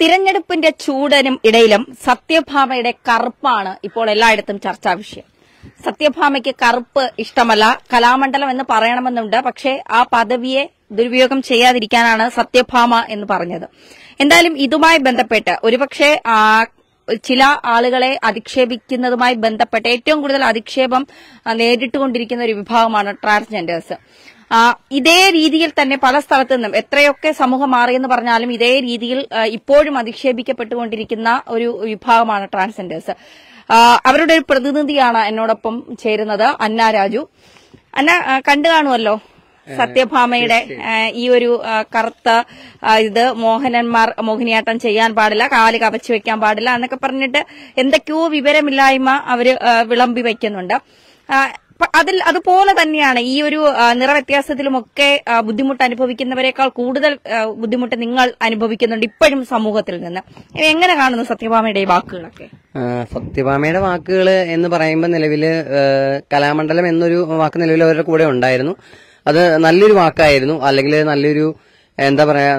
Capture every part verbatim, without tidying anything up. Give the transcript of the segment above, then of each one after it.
തിരഞ്ഞെടുപ്പിന്റെ ചൂടനും ഇടയിലും സത്യഭാമയുടെ കറുപ്പാണ് ഇപ്പോൾ എല്ലായിടത്തും ചർച്ചാ വിഷയം. സത്യഭാമയ്ക്ക് കറുപ്പ് ഇഷ്ടമല്ല, കലാമണ്ഡലം എന്ന് പറയണമെന്നുണ്ട്. പക്ഷേ ആ പദവിയെ ദുരുപയോഗം ചെയ്യാതിരിക്കാനാണ് സത്യഭാമ എന്ന് പറഞ്ഞത്. എന്തായാലും ഇതുമായി ബന്ധപ്പെട്ട് ഒരുപക്ഷെ ചില ആളുകളെ അധിക്ഷേപിക്കുന്നതുമായി ബന്ധപ്പെട്ട് ഏറ്റവും കൂടുതൽ അധിക്ഷേപം നേരിട്ടുകൊണ്ടിരിക്കുന്ന ഒരു വിഭാഗമാണ് ട്രാൻസ്ജെൻഡേഴ്സ്. ഇതേ രീതിയിൽ തന്നെ പല സ്ഥലത്തു നിന്നും എത്രയൊക്കെ സമൂഹം മാറിയെന്ന് പറഞ്ഞാലും ഇതേ രീതിയിൽ ഇപ്പോഴും അധിക്ഷേപിക്കപ്പെട്ടുകൊണ്ടിരിക്കുന്ന ഒരു വിഭാഗമാണ് ട്രാൻസ്ജെൻഡേഴ്സ്. അവരുടെ ഒരു പ്രതിനിധിയാണ് എന്നോടൊപ്പം ചേരുന്നത്, അന്ന രാജു. അന്ന, കണ്ടു കാണുമല്ലോ സത്യഭാമയുടെ ഈ ഒരു കറുത്ത ഇത് മോഹനന്മാർ മോഹിനിയാട്ടം ചെയ്യാൻ പാടില്ല, കാല് കവച്ചു വെക്കാൻ പാടില്ല എന്നൊക്കെ പറഞ്ഞിട്ട് എന്തൊക്കെയോ വിവരമില്ലായ്മ അവര് വിളമ്പി വയ്ക്കുന്നുണ്ട്. അതിൽ അതുപോലെ തന്നെയാണ് ഈ ഒരു നിറവ്യത്യാസത്തിലുമൊക്കെ ബുദ്ധിമുട്ട് അനുഭവിക്കുന്നവരെക്കാൾ കൂടുതൽ ബുദ്ധിമുട്ട് നിങ്ങൾ അനുഭവിക്കുന്നുണ്ട് ഇപ്പോഴും സമൂഹത്തിൽ നിന്ന്. എങ്ങനെ കാണുന്നു സത്യഭാമയുടെ വാക്കുകളൊക്കെ? സത്യഭാമയുടെ വാക്കുകൾ എന്ന് പറയുമ്പോൾ നിലവില് കലാമണ്ഡലം എന്നൊരു വാക്ക് നിലവിൽ അവരുടെ കൂടെ ഉണ്ടായിരുന്നു. അത് നല്ലൊരു വാക്കായിരുന്നു, അല്ലെങ്കിൽ നല്ലൊരു എന്താ പറയാ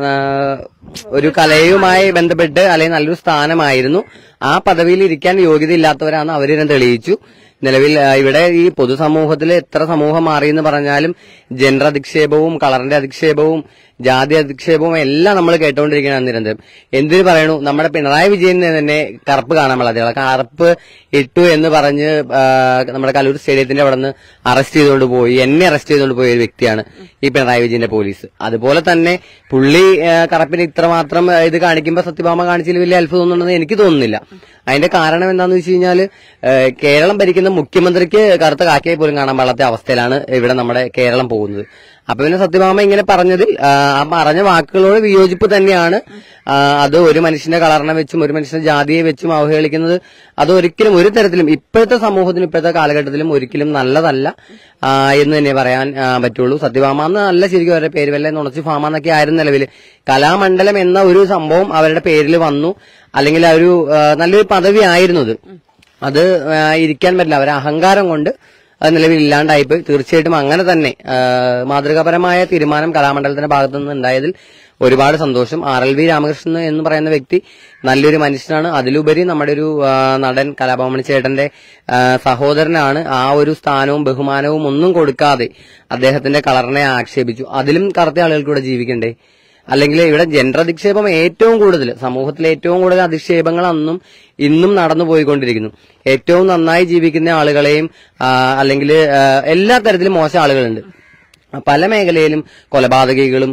ഒരു കലയുമായി ബന്ധപ്പെട്ട് അല്ലെങ്കിൽ നല്ലൊരു സ്ഥാനമായിരുന്നു. ആ പദവിയിൽ ഇരിക്കാൻ യോഗ്യതയില്ലാത്തവരാണ് അവരിനെ തെളിയിച്ചു. നിലവിൽ ഇവിടെ ഈ പൊതുസമൂഹത്തിൽ എത്ര സമൂഹം മാറിയെന്ന് പറഞ്ഞാലും ജെൻഡർ അധിക്ഷേപവും കളറിന്റെ അധിക്ഷേപവും ജാതി അധിക്ഷേപവും എല്ലാം നമ്മൾ കേട്ടുകൊണ്ടിരിക്കുകയാണ് നിരന്തരം. എന്തിനു പറയണു, നമ്മുടെ പിണറായി വിജയന് തന്നെ കറുപ്പ് കാണാൻ പാടില്ല, കറുപ്പ് ഇട്ടു എന്ന് പറഞ്ഞ് നമ്മുടെ കലൂർ സ്റ്റേഡിയത്തിന്റെ അവിടെ നിന്ന് അറസ്റ്റ് ചെയ്തുകൊണ്ട് പോയി, എന്നെ അറസ്റ്റ് ചെയ്തുകൊണ്ട് പോയ ഒരു വ്യക്തിയാണ് ഈ പിണറായി വിജയന്റെ പോലീസ്. അതുപോലെ തന്നെ പുള്ളി കറുപ്പിന് ഇത്രമാത്രം ഇത് കാണിക്കുമ്പോൾ സത്യഭാമ കാണിച്ചതിൽ വലിയ അത്ഭുതം തോന്നുന്നുണ്ടെന്ന് എനിക്ക് തോന്നുന്നില്ല. അതിന്റെ കാരണം എന്താണെന്ന് വെച്ച് കഴിഞ്ഞാല് കേരളം ഭരിക്കുന്ന മുഖ്യമന്ത്രിക്ക് കറുത്ത കാക്കയെ പോലും കാണാൻ പാടാത്ത അവസ്ഥയിലാണ് ഇവിടെ നമ്മുടെ കേരളം പോകുന്നത്. അപ്പൊ പിന്നെ സത്യഭാമ ഇങ്ങനെ പറഞ്ഞതിൽ ആ പറഞ്ഞ വാക്കുകളോട് വിയോജിപ്പ് തന്നെയാണ്. അത് ഒരു മനുഷ്യന്റെ കളറിനെ വെച്ചും ഒരു മനുഷ്യന്റെ ജാതിയെ വെച്ചും അവഹേളിക്കുന്നത് അത് ഒരിക്കലും ഒരു തരത്തിലും ഇപ്പോഴത്തെ സമൂഹത്തിനും ഇപ്പോഴത്തെ കാലഘട്ടത്തിലും ഒരിക്കലും നല്ലതല്ല എന്ന് തന്നെ പറയാൻ പറ്റുള്ളൂ. സത്യഭാമ എന്ന് നല്ല ശരിക്കും അവരുടെ പേര് വല്ല നുണച്ചു ഭാമ എന്നൊക്കെ ആയിരുന്നു നിലവിൽ. കലാമണ്ഡലം എന്ന ഒരു സംഭവം അവരുടെ പേരിൽ വന്നു, അല്ലെങ്കിൽ ആ ഒരു നല്ലൊരു പദവി ആയിരുന്നു. അത് അത് ഇരിക്കാൻ പറ്റില്ല, അവരെ അഹങ്കാരം കൊണ്ട് അത് നിലവിൽ ഇല്ലാണ്ടായിപ്പോയി. തീർച്ചയായിട്ടും അങ്ങനെ തന്നെ മാതൃകാപരമായ തീരുമാനം കലാമണ്ഡലത്തിന്റെ ഭാഗത്തു നിന്ന് ഉണ്ടായതിൽ ഒരുപാട് സന്തോഷം. ആർ എൽ വി രാമകൃഷ്ണൻ എന്ന് പറയുന്ന വ്യക്തി നല്ലൊരു മനുഷ്യനാണ്. അതിലുപരി നമ്മുടെ ഒരു നടൻ കലാഭവമണി ചേട്ടന്റെ സഹോദരനാണ്. ആ ഒരു സ്ഥാനവും ബഹുമാനവും ഒന്നും കൊടുക്കാതെ അദ്ദേഹത്തിന്റെ കളറിനെ ആക്ഷേപിച്ചു. അതിലും കറുത്ത ആളുകൾക്ക് ഇവിടെ ജീവിക്കണ്ടേ? അല്ലെങ്കിൽ ഇവിടെ ജെൻഡർ അധിക്ഷേപം ഏറ്റവും കൂടുതൽ സമൂഹത്തിലെ ഏറ്റവും കൂടുതൽ അധിക്ഷേപങ്ങൾ അന്നും ഇന്നും നടന്നു പോയിക്കൊണ്ടിരിക്കുന്നു. ഏറ്റവും നന്നായി ജീവിക്കുന്ന ആളുകളെയും അല്ലെങ്കിൽ എല്ലാ തരത്തിലും മോശം ആളുകളുണ്ട്. പല മേഖലയിലും കൊലപാതകികളും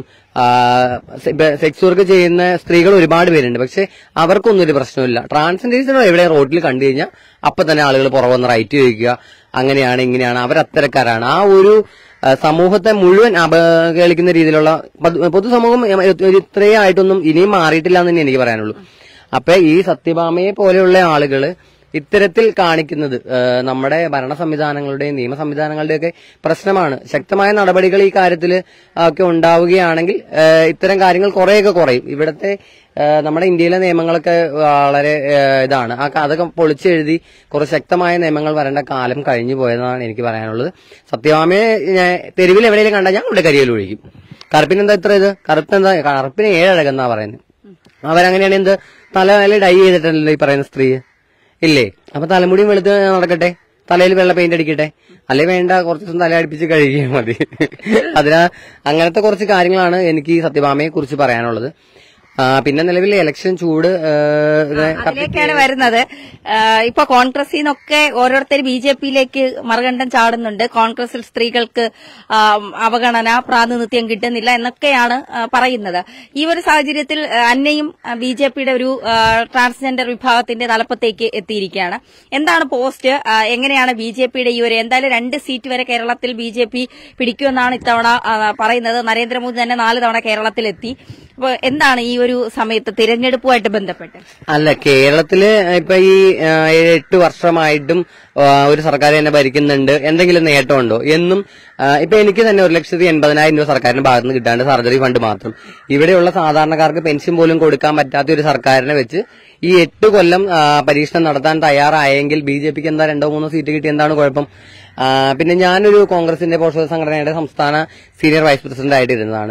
സെക്സ് വർക്ക് ചെയ്യുന്ന സ്ത്രീകൾ ഒരുപാട് പേരുണ്ട്. പക്ഷെ അവർക്കൊന്നും ഒരു പ്രശ്നമില്ല. ട്രാൻസ്ജെൻഡേഴ്സിനോ എവിടെ റോഡിൽ കണ്ടു കഴിഞ്ഞാൽ അപ്പൊ തന്നെ ആളുകൾ പുറവന്ന് റൈറ്റ് ചോദിക്കുക, അങ്ങനെയാണ് ഇങ്ങനെയാണ്, അവരത്തരക്കാരാണ്. ആ ഒരു സമൂഹത്തെ മുഴുവൻ അവഹേളിക്കുന്ന രീതിയിലുള്ള പൊതുസമൂഹം ഇത്രയും ആയിട്ടൊന്നും ഇനിയും മാറിയിട്ടില്ല എന്ന് തന്നെ എനിക്ക് പറയാനുള്ളൂ. അപ്പൊ ഈ സത്യഭാമയെ പോലെയുള്ള ആളുകള് ഇത്തരത്തിൽ കാണിക്കുന്നത് നമ്മുടെ ഭരണ സംവിധാനങ്ങളുടെയും നിയമ സംവിധാനങ്ങളുടെയൊക്കെ പ്രശ്നമാണ്. ശക്തമായ നടപടികൾ ഈ കാര്യത്തിൽ ഒക്കെ ഉണ്ടാവുകയാണെങ്കിൽ ഇത്തരം കാര്യങ്ങൾ കുറേയൊക്കെ കുറയും. ഇവിടുത്തെ നമ്മുടെ ഇന്ത്യയിലെ നിയമങ്ങളൊക്കെ വളരെ ഇതാണ്. ആ അതൊക്കെ പൊളിച്ചെഴുതി കുറെ ശക്തമായ നിയമങ്ങൾ വരേണ്ട കാലം കഴിഞ്ഞു പോയതെന്നാണ് എനിക്ക് പറയാനുള്ളത്. സത്യഭാമയെ തെരുവിൽ എവിടെയെങ്കിലും കണ്ടാൽ ഞാൻ ഇവിടെ കരിയിൽ ഒഴിക്കും. കറുപ്പിനെന്താ ഇത്ര ഇത്? കറുപ്പിനെന്താ? കറുപ്പിന് ഏഴഴകെന്നാ പറയുന്നത്. അവരങ്ങനെയാണ് എന്ത് തല ഡൈ ചെയ്തിട്ടല്ലോ ഈ പറയുന്ന സ്ത്രീ ഇല്ലേ? അപ്പൊ തലമുടിയും വെളുത്ത് നടക്കട്ടെ, തലയിൽ വെള്ള പെയിന്റ് അടിക്കട്ടെ, അല്ലെ വേണ്ട കുറച്ച് ദിവസം തല അടുപ്പിച്ച് കഴുകിയാൽ മതി. അതിനാ അങ്ങനത്തെ കുറച്ച് കാര്യങ്ങളാണ് എനിക്ക് ഈ സത്യഭാമയെ കുറിച്ച് പറയാനുള്ളത്. പിന്നെ നിലവിൽ ഇലക്ഷൻ ചൂട് അതിലേക്കാണ് വരുന്നത്. ഇപ്പൊ കോൺഗ്രസിൽ നിന്നൊക്കെ ഓരോരുത്തർ ബി ജെ പിയിലേക്ക് മറുകണ്ഠം ചാടുന്നുണ്ട്. കോൺഗ്രസിൽ സ്ത്രീകൾക്ക് അവഗണന, പ്രാതിനിധ്യം കിട്ടുന്നില്ല എന്നൊക്കെയാണ് പറയുന്നത്. ഈ ഒരു സാഹചര്യത്തിൽ അന്നയും ബി ജെ പിയുടെ ഒരു ട്രാൻസ്ജെൻഡർ വിഭാഗത്തിന്റെ തലപ്പത്തേക്ക് എത്തിയിരിക്കുകയാണ്. എന്താണ് പോസ്റ്റ്? എങ്ങനെയാണ് ബി ജെ പിയുടെ ഈ ഒരു എന്തായാലും രണ്ട് സീറ്റ് വരെ കേരളത്തിൽ ബി ജെ പി പിടിക്കുമെന്നാണ് ഇത്തവണ പറയുന്നത്. നരേന്ദ്രമോദി തന്നെ നാല് തവണ കേരളത്തിലെത്തി. അപ്പൊ എന്താണ് ഈ ഒരു സമയത്ത് തിരഞ്ഞെടുപ്പുമായിട്ട് ബന്ധപ്പെട്ട്? അല്ല, കേരളത്തില് ഇപ്പൊ ഈ എട്ട് വർഷമായിട്ടും ഒരു സർക്കാർ തന്നെ ഭരിക്കുന്നുണ്ട്, എന്തെങ്കിലും നേട്ടമുണ്ടോ എന്നും ഇപ്പൊ എനിക്ക് തന്നെ ഒരു ലക്ഷത്തി എൺപതിനായിരം രൂപ സർക്കാരിന്റെ ഭാഗത്ത് നിന്ന് കിട്ടാണ്ട് സർജറി ഫണ്ട് മാത്രം. ഇവിടെയുള്ള സാധാരണക്കാർക്ക് പെൻഷൻ പോലും കൊടുക്കാൻ പറ്റാത്ത ഒരു സർക്കാരിനെ വെച്ച് ഈ എട്ട് കൊല്ലം പരീക്ഷണം നടത്താൻ തയ്യാറായെങ്കിൽ ബി ജെ പിക്ക് എന്താ രണ്ടോ മൂന്നോ സീറ്റ് കിട്ടി എന്താണ് കുഴപ്പം? പിന്നെ ഞാനൊരു കോൺഗ്രസിന്റെ പോഷക സംഘടനയുടെ സംസ്ഥാന സീനിയർ വൈസ് പ്രസിഡന്റ് ആയിട്ടിരുന്നതാണ്.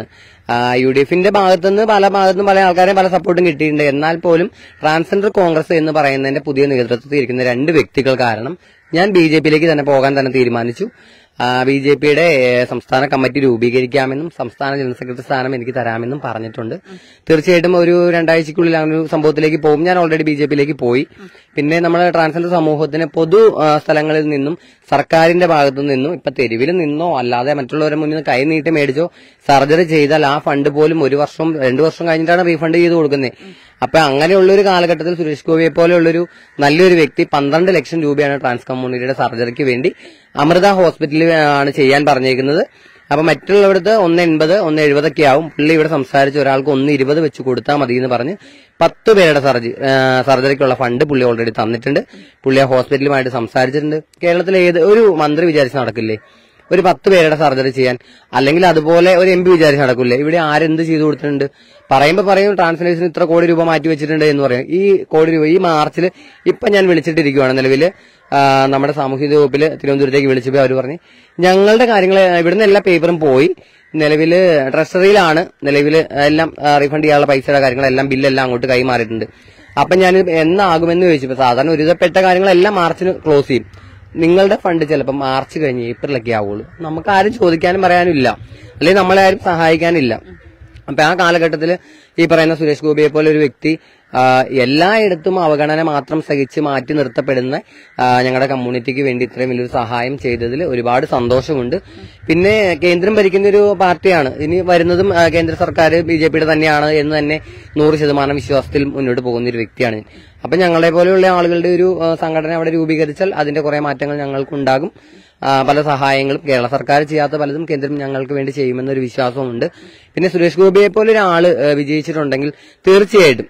യു ഡി എഫിന്റെ ഭാഗത്തുനിന്ന് പല ഭാഗത്തുനിന്ന് പല ആൾക്കാരെയും പല സപ്പോർട്ടും കിട്ടിയിട്ടുണ്ട്. എന്നാൽ പോലും ട്രാൻസ്ജെൻഡർ കോൺഗ്രസ് എന്ന് പറയുന്നതിന്റെ പുതിയ നേതൃത്വത്തിൽ ഇരിക്കുന്ന രണ്ട് വ്യക്തികൾ കാരണം ഞാൻ ബി ജെ പിയിലേക്ക് തന്നെ പോകാൻ തന്നെ തീരുമാനിച്ചു. ബി ജെ പിയുടെ സംസ്ഥാന കമ്മിറ്റി രൂപീകരിക്കാമെന്നും സംസ്ഥാന ജനറൽ സെക്രട്ടറി സ്ഥാനം എനിക്ക് തരാമെന്നും പറഞ്ഞിട്ടുണ്ട്. തീർച്ചയായിട്ടും ഒരു രണ്ടാഴ്ചക്കുള്ളിൽ അങ്ങനെ ഒരു സംഭവത്തിലേക്ക് പോകും. ഞാൻ ഓൾറെഡി ബി ജെ പിയിലേക്ക് പോയി. പിന്നെ നമ്മുടെ ട്രാൻസ്ജെൻഡർ സമൂഹത്തിന് പൊതു സ്ഥലങ്ങളിൽ നിന്നും സർക്കാരിന്റെ ഭാഗത്തു നിന്നും ഇപ്പൊ തെരുവിൽ നിന്നോ അല്ലാതെ മറ്റുള്ളവരുടെ മുന്നിൽ നിന്ന് കൈ നീട്ടി മേടിച്ചോ സർജറി ചെയ്താൽ ആ ഫണ്ട് പോലും ഒരു വർഷം രണ്ടു വർഷം കഴിഞ്ഞിട്ടാണ് റീഫണ്ട് ചെയ്ത് കൊടുക്കുന്നത്. അപ്പൊ അങ്ങനെയുള്ള ഒരു കാലഘട്ടത്തിൽ സുരേഷ് ഗോപിയെ പോലെയുള്ളൊരു നല്ലൊരു വ്യക്തി പന്ത്രണ്ട് ലക്ഷം രൂപയാണ് ട്രാൻസ് കമ്മ്യൂണിറ്റിയുടെ സർജറിക്ക് വേണ്ടി അമൃത ഹോസ്പിറ്റലിൽ ആണ് ചെയ്യാൻ പറഞ്ഞേക്കുന്നത്. അപ്പൊ മറ്റുള്ളവർക്ക് ഒന്ന് എൺപത് ഒന്ന് എഴുപതൊക്കെ ആവും. പുള്ളി ഇവിടെ സംസാരിച്ച് ഒരാൾക്ക് ഒന്ന് ഇരുപത് വെച്ച് കൊടുത്താൽ മതി എന്ന് പറഞ്ഞ് പത്ത് പേരുടെ സർജറി സർജറിക്കുള്ള ഫണ്ട് പുള്ളി ഓൾറെഡി തന്നിട്ടുണ്ട്. പുള്ളി ആ ഹോസ്പിറ്റലുമായിട്ട് സംസാരിച്ചിട്ടുണ്ട്. കേരളത്തിലെ ഏത് ഒരു മന്ത്രി വിചാരിച്ച് നടക്കില്ലേ ഒരു പത്ത് പേരുടെ സർജറി ചെയ്യാൻ? അല്ലെങ്കിൽ അതുപോലെ ഒരു എം പി വിചാരിച്ച് നടക്കില്ലേ? ഇവിടെ ആരെന്ത് ചെയ്തു കൊടുത്തിട്ടുണ്ട്? പറയുമ്പോ പറയും ട്രാൻസ്ലേഷന് ഇത്ര കോടി രൂപ മാറ്റി വെച്ചിട്ടുണ്ട് എന്ന് പറയും. ഈ കോടി രൂപ ഈ മാർച്ചിൽ ഇപ്പൊ ഞാൻ വിളിച്ചിട്ടിരിക്കുവാണ്. നിലവില് നമ്മുടെ സാമൂഹിക വകുപ്പില് തിരുവനന്തപുരത്തേക്ക് വിളിച്ചപ്പോൾ അവർ പറഞ്ഞു ഞങ്ങളുടെ കാര്യങ്ങൾ ഇവിടുന്ന് എല്ലാ പേപ്പറും പോയി നിലവില് ട്രഷറിയിലാണ് നിലവില് എല്ലാം റീഫണ്ട് ചെയ്യാനുള്ള പൈസയുടെ കാര്യങ്ങളെല്ലാം ബില്ലെല്ലാം അങ്ങോട്ട് കൈമാറിയിട്ടുണ്ട്. അപ്പൊ ഞാൻ എന്നാകുമെന്ന് ചോദിച്ചപ്പോ സാധാരണ ഒരുവിധപ്പെട്ട കാര്യങ്ങളെല്ലാം മാർച്ചിന് ക്ലോസ് ചെയ്യും. നിങ്ങളുടെ ഫണ്ട് ചിലപ്പോൾ മാർച്ച് കഴിഞ്ഞ് ഏപ്രിലൊക്കെ ആവുള്ളൂ. നമുക്ക് ആരും ചോദിക്കാനും പറയാനും ഇല്ല, അല്ലെങ്കിൽ നമ്മളെ ആരും സഹായിക്കാനില്ല. അപ്പൊ ആ കാലഘട്ടത്തിൽ ഈ പറയുന്ന സുരേഷ് ഗോപിയെ പോലെ ഒരു വ്യക്തി എല്ലായിടത്തും അവഗണന മാത്രം സഹിച്ച് മാറ്റി നിർത്തപ്പെടുന്ന ഞങ്ങളുടെ കമ്മ്യൂണിറ്റിക്ക് വേണ്ടി ഇത്രയും വലിയൊരു സഹായം ചെയ്തതിൽ ഒരുപാട് സന്തോഷമുണ്ട്. പിന്നെ കേന്ദ്രം ഭരിക്കുന്ന ഒരു പാർട്ടിയാണ്, ഇനി വരുന്നതും കേന്ദ്ര സർക്കാർ ബി ജെ പിയുടെ തന്നെയാണ് എന്ന് തന്നെ നൂറ് ശതമാനം വിശ്വാസത്തിൽ മുന്നോട്ട് പോകുന്ന ഒരു വ്യക്തിയാണ്. അപ്പൊ ഞങ്ങളെ പോലെയുള്ള ആളുകളുടെ ഒരു സംഘടന അവിടെ രൂപീകരിച്ചാൽ അതിന്റെ കുറെ മാറ്റങ്ങൾ ഞങ്ങൾക്കുണ്ടാകും. പല സഹായങ്ങളും കേരള സർക്കാർ ചെയ്യാത്ത പലതും കേന്ദ്രം ഞങ്ങൾക്ക് വേണ്ടി ചെയ്യുമെന്നൊരു വിശ്വാസമുണ്ട്. പിന്നെ സുരേഷ് ഗോപിയെ പോലെ ഒരാള് വിജയിച്ചിട്ടുണ്ടെങ്കിൽ തീർച്ചയായിട്ടും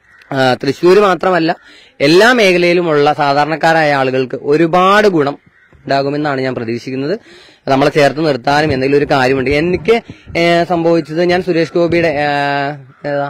തൃശ്ശൂർ മാത്രമല്ല എല്ലാ മേഖലയിലുമുള്ള സാധാരണക്കാരായ ആളുകൾക്ക് ഒരുപാട് ഗുണം ഉണ്ടാകുമെന്നാണ് ഞാൻ പ്രതീക്ഷിക്കുന്നത്. നമ്മളെ ചേർത്ത് നിർത്താനും എന്തെങ്കിലും ഒരു കാര്യമുണ്ട്. എനിക്ക് സംഭവിച്ചത് ഞാൻ സുരേഷ് ഗോപിയുടെ ഏതാ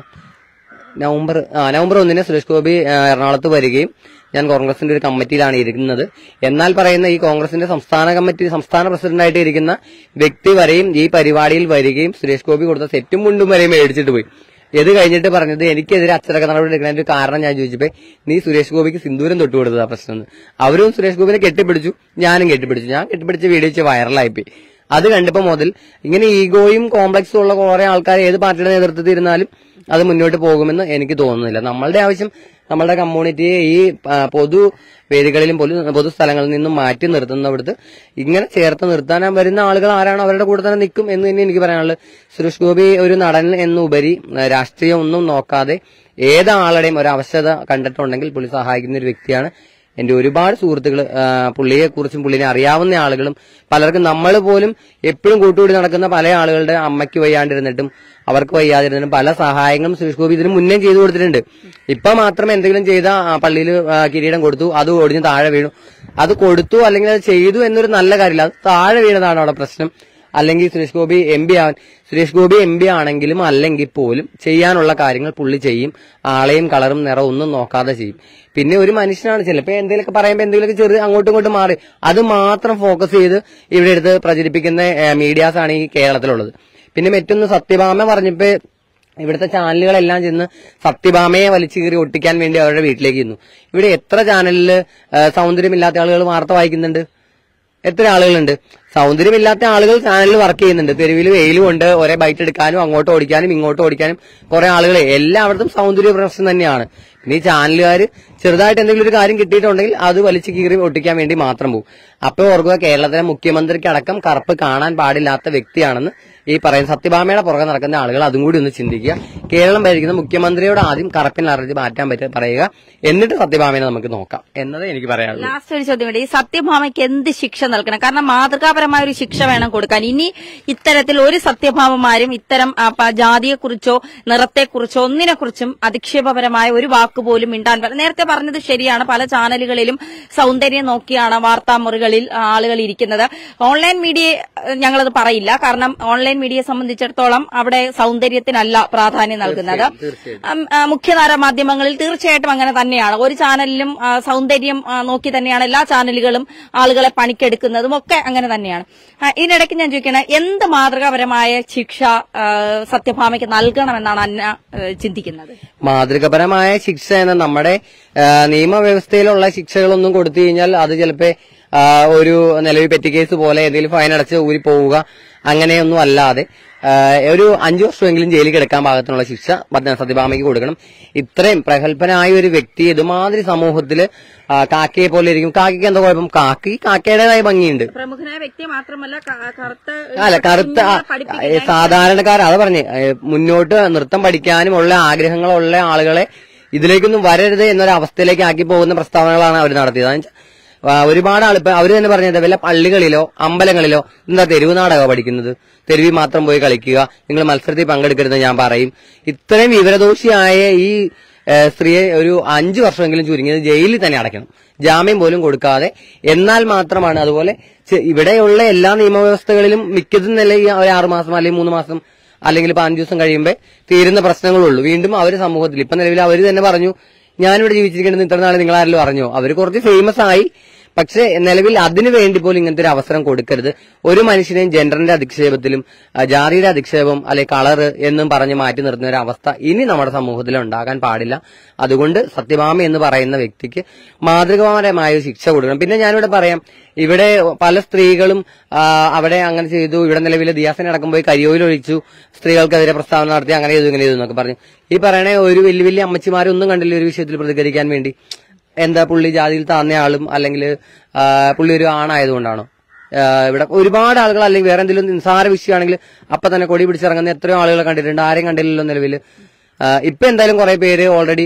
നവംബർ ആ നവംബർ ഒന്നിന് സുരേഷ് ഗോപി എറണാകുളത്ത് വരികയും ഞാൻ കോൺഗ്രസിന്റെ ഒരു കമ്മിറ്റിയിലാണ് ഇരിക്കുന്നത്. എന്നാൽ പറയുന്ന ഈ കോൺഗ്രസിന്റെ സംസ്ഥാന കമ്മിറ്റി സംസ്ഥാന പ്രസിഡന്റായിട്ട് ഇരിക്കുന്ന വ്യക്തി വരെയും ഈ പരിപാടിയിൽ വരികയും സുരേഷ് ഗോപി കൊടുത്ത സെറ്റും മുണ്ടും വരെയും മേടിച്ചിട്ട് പോയി. ഇത് കഴിഞ്ഞിട്ട് പറഞ്ഞത് എനിക്കെതിരെ അച്ചടക്ക നടപടി എടുക്കുന്നതിന്റെ ഒരു കാരണം ഞാൻ ചോദിച്ചപ്പോ നീ സുരേഷ് ഗോപിക്ക് സിന്ദൂരം തൊട്ട് കൊടുത്തതാ പ്രശ്നം. അവരും സുരേഷ് ഗോപിനെ കെട്ടിപ്പിടിച്ചു, ഞാനും കെട്ടിപ്പിടിച്ചു. ഞാൻ കെട്ടിപ്പിടിച്ച വീഡിയോ വൈറലായിപ്പോയി. അത് കണ്ടപ്പോ മുതൽ ഇങ്ങനെ ഈഗോയും കോംപ്ലക്സും ഉള്ള കുറെ ആൾക്കാർ ഏത് പാർട്ടിയുടെ നേതൃത്വത്തിൽ ഇരുന്നാലും അത് മുന്നോട്ട് പോകുമെന്ന് എനിക്ക് തോന്നുന്നില്ല. നമ്മളുടെ ആവശ്യം നമ്മളുടെ കമ്മ്യൂണിറ്റിയെ ഈ പൊതു വേദികളിലും പൊതു സ്ഥലങ്ങളിൽ നിന്നും മാറ്റി നിർത്തുന്നവിടുത്ത് ഇങ്ങനെ ചേർത്ത് നിർത്താൻ വരുന്ന ആളുകൾ ആരാണോ അവരുടെ കൂടെ തന്നെ നിൽക്കും എന്ന് തന്നെ എനിക്ക് പറയാനുള്ളത്. സുരേഷ് ഗോപി ഒരു നടൻ എന്നുപരി രാഷ്ട്രീയം ഒന്നും നോക്കാതെ ഏതാളുടെയും ഒരു ആവശ്യകത കണ്ടിട്ടുണ്ടെങ്കിൽ പുള്ളി സഹായിക്കുന്ന ഒരു വ്യക്തിയാണ്. എന്റെ ഒരുപാട് സുഹൃത്തുക്കൾ പുള്ളിയെ കുറിച്ചും പുള്ളിനെ അറിയാവുന്ന ആളുകളും പലർക്കും നമ്മൾ പോലും എപ്പോഴും കൂട്ടുകൂടി നടക്കുന്ന പല ആളുകളുടെ അമ്മയ്ക്ക് വയ്യാണ്ടിരുന്നിട്ടും അവർക്ക് വയ്യാതിരുന്നിട്ടും പല സഹായങ്ങളും സുരേഷ് ഗോപി ഇതിന് മുന്നേ ചെയ്തു കൊടുത്തിട്ടുണ്ട്. ഇപ്പൊ മാത്രം എന്തെങ്കിലും ചെയ്ത പള്ളിയിൽ കിരീടം കൊടുത്തു, അത് ഒടിഞ്ഞ് താഴെ വീണു. അത് കൊടുത്തു അല്ലെങ്കിൽ അത് ചെയ്തു എന്നൊരു നല്ല കാര്യമില്ല, അത് താഴെ വീണതാണ് അവിടെ പ്രശ്നം. അല്ലെങ്കിൽ സുരേഷ് ഗോപി എം പി ആവാൻ സുരേഷ് ഗോപി എം പി ആണെങ്കിലും അല്ലെങ്കിൽ പോലും ചെയ്യാനുള്ള കാര്യങ്ങൾ പുള്ളി ചെയ്യും. ആളെയും കളറും നിറവും ഒന്നും നോക്കാതെ ചെയ്യും. പിന്നെ ഒരു മനുഷ്യനാണ്, ചിലപ്പോൾ എന്തെങ്കിലുമൊക്കെ പറയുമ്പോൾ എന്തെങ്കിലുമൊക്കെ ചെറിയ അങ്ങോട്ടും ഇങ്ങോട്ടും മാറി അത് മാത്രം ഫോക്കസ് ചെയ്ത് ഇവിടെ എടുത്ത് പ്രചരിപ്പിക്കുന്ന മീഡിയാസ് ആണ് ഈ കേരളത്തിലുള്ളത്. പിന്നെ മറ്റൊന്ന് സത്യഭാമ പറഞ്ഞപ്പോ ഇവിടുത്തെ ചാനലുകളെല്ലാം ചെന്ന് സത്യഭാമയെ വലിച്ചു കീറി ഒട്ടിക്കാൻ വേണ്ടി അവരുടെ വീട്ടിലേക്ക് ചെന്നു. ഇവിടെ എത്ര ചാനലില് സൗന്ദര്യമില്ലാത്ത ആളുകൾ വാർത്ത വായിക്കുന്നുണ്ട്? എത്ര ആളുകളുണ്ട്? സൗന്ദര്യമില്ലാത്ത ആളുകൾ ചാനലിൽ വർക്ക് ചെയ്യുന്നുണ്ട്. തെരുവിൽ വെയിലും ഉണ്ട്, ഒരേ ബൈറ്റ് എടുക്കാനും അങ്ങോട്ട് ഓടിക്കാനും ഇങ്ങോട്ട് ഓടിക്കാനും കുറെ ആളുകൾ. എല്ലായിടത്തും സൗന്ദര്യ പ്രശ്നം തന്നെയാണ്. പിന്നെ ഈ ചാനലുകാർ ചെറുതായിട്ട് എന്തെങ്കിലും ഒരു കാര്യം കിട്ടിയിട്ടുണ്ടെങ്കിൽ അത് വലിച്ചു കീറി ഒട്ടിക്കാൻ വേണ്ടി മാത്രം പോകും. അപ്പൊ ഓർക്കുക, കേരളത്തിലെ മുഖ്യമന്ത്രിക്ക് അടക്കം കറുപ്പ് കാണാൻ പാടില്ലാത്ത വ്യക്തിയാണെന്ന് ഈ പറയുന്ന സത്യഭാമയുടെ പുറകെ നടക്കുന്ന ആളുകൾ അതും കൂടി ഒന്ന് ചിന്തിക്കുക. കേരളം ഭരിക്കുന്ന മുഖ്യമന്ത്രിയോട് ആദ്യം കറുപ്പിന് അറച്ച് മാറ്റാൻ പറ്റുക പറയുക, എന്നിട്ട് സത്യഭാമയെ നമുക്ക് നോക്കാം എന്നത് എനിക്ക് പറയാനുള്ളത്. ലാസ്റ്റ് ഒരു ചോദ്യം, ഈ സത്യഭാമയ്ക്ക് എന്ത് ശിക്ഷ നൽകണം? കാരണം മാതൃകാപരമായ ഒരു ശിക്ഷ വേണം കൊടുക്കാൻ. ഇനി ഇത്തരത്തിൽ ഒരു സത്യഭാമമാരും ഇത്തരം ജാതിയെക്കുറിച്ചോ നിറത്തെക്കുറിച്ചോ ഒന്നിനെക്കുറിച്ചും അധിക്ഷേപപരമായ ഒരു വാക്ക് പോലും മിണ്ടാൻ. നേരത്തെ പറഞ്ഞത് ശരിയാണ്, പല ചാനലുകളിലും സൗന്ദര്യം നോക്കിയാണ് വാർത്താമുറികളിൽ ആളുകൾ ഇരിക്കുന്നത്. ഓൺലൈൻ മീഡിയ ഞങ്ങളത് പറയില്ല, കാരണം ഓൺലൈൻ ഓൺലൈൻ മീഡിയയെ സംബന്ധിച്ചിടത്തോളം അവിടെ സൗന്ദര്യത്തിനല്ല പ്രാധാന്യം നൽകുന്നത്. മുഖ്യധാര മാധ്യമങ്ങളിൽ തീർച്ചയായിട്ടും അങ്ങനെ തന്നെയാണ്. ഒരു ചാനലിലും സൗന്ദര്യം നോക്കി തന്നെയാണ് എല്ലാ ചാനലുകളും ആളുകളെ പണിക്കെടുക്കുന്നതും ഒക്കെ അങ്ങനെ തന്നെയാണ്. ഇതിനിടയ്ക്ക് ഞാൻ ചോദിക്കണേ, എന്ത് മാതൃകാപരമായ ശിക്ഷ സത്യഭാമയ്ക്ക് നൽകണമെന്നാണ് അന്ന ചിന്തിക്കുന്നത്? മാതൃകാപരമായ ശിക്ഷ എന്ന നമ്മുടെ നിയമവ്യവസ്ഥയിലുള്ള ശിക്ഷകളൊന്നും കൊടുത്തു കഴിഞ്ഞാൽ അത് ചിലപ്പോ ഒരു നിലവിൽ പെറ്റി കേസ് പോലെ ഏതെങ്കിലും ഫൈൻ അടച്ച് ഊരി പോവുക അങ്ങനെയൊന്നും അല്ലാതെ ഒരു അഞ്ചു വർഷമെങ്കിലും ജയിലിൽ കിടക്കാൻ പാകത്തിനുള്ള ശിക്ഷ സത്യഭാമയ്ക്ക് കൊടുക്കണം. ഇത്രയും പ്രഗത്ഭനായ ഒരു വ്യക്തി ഇതുമാതിരി സമൂഹത്തില് കാക്കയെ പോലെ ഇരിക്കും. കാക്കയ്ക്ക് എന്താ കുഴപ്പം? കാക്കി കാക്കയുടേതായ ഭംഗിയുണ്ട്. പ്രമുഖനായ വ്യക്തി മാത്രമല്ല, അല്ല കറുത്ത സാധാരണക്കാർ അത് പറഞ്ഞ് മുന്നോട്ട് നൃത്തം പഠിക്കാനുമുള്ള ആഗ്രഹങ്ങളുള്ള ആളുകളെ ഇതിലേക്കൊന്നും വരരുത് എന്നൊരവസ്ഥയിലേക്ക് ആക്കി പോകുന്ന പ്രസ്താവനകളാണ് അവർ നടത്തിയത്. ഒരുപാട് ആൾ ഇപ്പൊ അവര് തന്നെ പറഞ്ഞത് വല്ല പള്ളികളിലോ അമ്പലങ്ങളിലോ എന്താ തെരുവ് നാടകമോ പഠിക്കുന്നത്? തെരുവിൽ മാത്രം പോയി കളിക്കുക, നിങ്ങൾ മത്സരത്തിൽ പങ്കെടുക്കരുത് ഞാൻ പറയും. ഇത്രയും വിവരദോഷിയായ ഈ സ്ത്രീയെ ഒരു അഞ്ചു വർഷമെങ്കിലും ചുരുങ്ങിയത് ജയിലിൽ തന്നെ അടയ്ക്കണം, ജാമ്യം പോലും കൊടുക്കാതെ. എന്നാൽ മാത്രമാണ് അതുപോലെ ഇവിടെയുള്ള എല്ലാ നിയമവ്യവസ്ഥകളിലും മിക്കതും നില ഒരു ആറുമാസം അല്ലെങ്കിൽ മൂന്ന് മാസം അല്ലെങ്കിൽ പതിനഞ്ച് ദിവസം കഴിയുമ്പോൾ തീരുന്ന പ്രശ്നങ്ങളുള്ളൂ. വീണ്ടും അവർ സമൂഹത്തിൽ ഇപ്പൊ നിലവിൽ അവർ തന്നെ പറഞ്ഞു, ഞാനിവിടെ ജീവിച്ചിരിക്കുന്നത് ഇത്ര നാളെ നിങ്ങളാരെങ്കിലും അറിഞ്ഞോ? അവര് കുറച്ച് ഫേമസ് ആയി, പക്ഷെ നിലവിൽ അതിനു വേണ്ടി പോലും ഇങ്ങനത്തെ ഒരു അവസരം കൊടുക്കരുത്. ഒരു മനുഷ്യനെയും ജെൻഡറിന്റെ അധിക്ഷേപത്തിലും ജാതിയുടെ അധിക്ഷേപം അല്ലെ കളറ് എന്നും പറഞ്ഞ് മാറ്റി നിർത്തുന്ന ഒരു അവസ്ഥ ഇനി നമ്മുടെ സമൂഹത്തിൽ ഉണ്ടാകാൻ പാടില്ല. അതുകൊണ്ട് സത്യഭാമ എന്ന് പറയുന്ന വ്യക്തിക്ക് മാതൃകാപരമായ ശിക്ഷ കൊടുക്കണം. പിന്നെ ഞാനിവിടെ പറയാം, ഇവിടെ പല സ്ത്രീകളും അവിടെ അങ്ങനെ ചെയ്തു, ഇവിടെ നിലവിൽ ദിയാസനെ അടക്കം പോയി കരിയോയിലൊഴിച്ചു, സ്ത്രീകൾക്കെതിരെ പ്രസ്താവന നടത്തി, അങ്ങനെ ചെയ്തു ഇങ്ങനെ ചെയ്തു എന്നൊക്കെ പറഞ്ഞു. ഈ പറയണേ ഒരു വലിയ വലിയ അമ്മച്ചിമാരൊന്നും കണ്ടില്ല ഒരു വിഷയത്തിൽ പ്രതികരിക്കാൻ വേണ്ടി. എന്താ പുള്ളി ജാതിയിൽ താന്ന ആളും അല്ലെങ്കിൽ പുള്ളി ഒരു ആണായതുകൊണ്ടാണോ? ഇവിടെ ഒരുപാട് ആളുകൾ അല്ലെങ്കിൽ വേറെ എന്തെങ്കിലും നിസ്സാര വിഷയമാണെങ്കിൽ അപ്പൊ തന്നെ കൊടി പിടിച്ചിറങ്ങുന്ന എത്രയോ ആളുകളെ കണ്ടിട്ടുണ്ട്. ആരെയും കണ്ടില്ലല്ലോ നിലവിൽ. ഇപ്പൊ എന്തായാലും കുറെ പേര് ഓൾറെഡി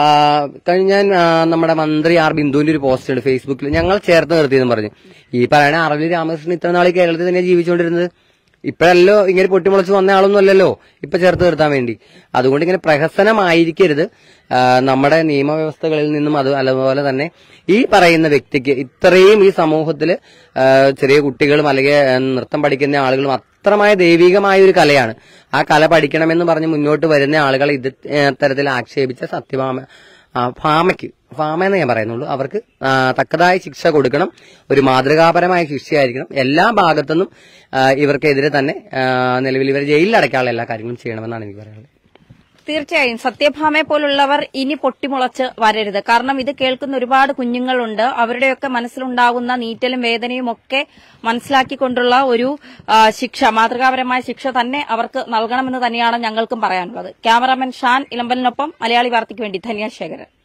കഴിഞ്ഞ നമ്മുടെ മന്ത്രി ആർ ബിന്ദുവിന്റെ ഒരു പോസ്റ്റ് ഉണ്ട് ഫേസ്ബുക്കിൽ, ഞങ്ങൾ ചേർത്ത് നിർത്തിയെന്ന് പറഞ്ഞു. ഈ പറയണ അറവിൽ രാമകൃഷ്ണൻ ഇത്ര നാൾ കേരളത്തിൽ തന്നെയാണ് ജീവിച്ചുകൊണ്ടിരുന്നത്. ഇപ്പോഴല്ലോ ഇങ്ങനെ പൊട്ടിമുളച്ച് വന്ന ആളൊന്നും അല്ലല്ലോ ഇപ്പൊ ചേർത്ത് നിർത്താൻ വേണ്ടി. അതുകൊണ്ട് ഇങ്ങനെ പ്രഹസനമായിരിക്കരുത് നമ്മുടെ നിയമവ്യവസ്ഥകളിൽ നിന്നും. അത് അതുപോലെ തന്നെ ഈ പറയുന്ന വ്യക്തിക്ക് ഇത്രയും ഈ സമൂഹത്തില് ചെറിയ കുട്ടികളും അല്ലെങ്കിൽ നൃത്തം പഠിക്കുന്ന ആളുകളും അത്രമായ ദൈവികമായ ഒരു കലയാണ്. ആ കല പഠിക്കണമെന്ന് പറഞ്ഞ് മുന്നോട്ട് വരുന്ന ആളുകളെ ഇത് തരത്തിൽ ആക്ഷേപിച്ച സത്യഭാമ ഭാമയ്ക്ക് ഭാമ എന്ന് ഞാൻ പറയുന്നുള്ളൂ, അവർക്ക് തക്കതായ ശിക്ഷ കൊടുക്കണം. ഒരു മാതൃകാപരമായ ശിക്ഷയായിരിക്കണം. എല്ലാ ഭാഗത്തുനിന്നും ഇവർക്കെതിരെ തന്നെ നിലവിൽ ഇവർ ജയിലിൽ അടയ്ക്കാനുള്ള എല്ലാ കാര്യങ്ങളും ചെയ്യണമെന്നാണ് എനിക്ക് പറയാനുള്ളത്. തീർച്ചയായും സത്യഭാമയെ പോലുള്ളവർ ഇനി പൊട്ടിമുളച്ച് വരരുത്. കാരണം ഇത് കേൾക്കുന്ന ഒരുപാട് കുഞ്ഞുങ്ങളുണ്ട്. അവരുടെയൊക്കെ മനസ്സിലുണ്ടാകുന്ന നീറ്റലും വേദനയും ഒക്കെ മനസ്സിലാക്കിക്കൊണ്ടുള്ള ഒരു ശിക്ഷ, മാതൃകാപരമായ ശിക്ഷ തന്നെ അവർക്ക് നൽകണമെന്ന് തന്നെയാണ് ഞങ്ങൾക്കും പറയാനുള്ളത്. ക്യാമറാമാൻ ഷാൻ ഇളമ്പലിനൊപ്പം മലയാളി വാർത്തയ്ക്ക് വേണ്ടി ധന്യ ശേഖരൻ.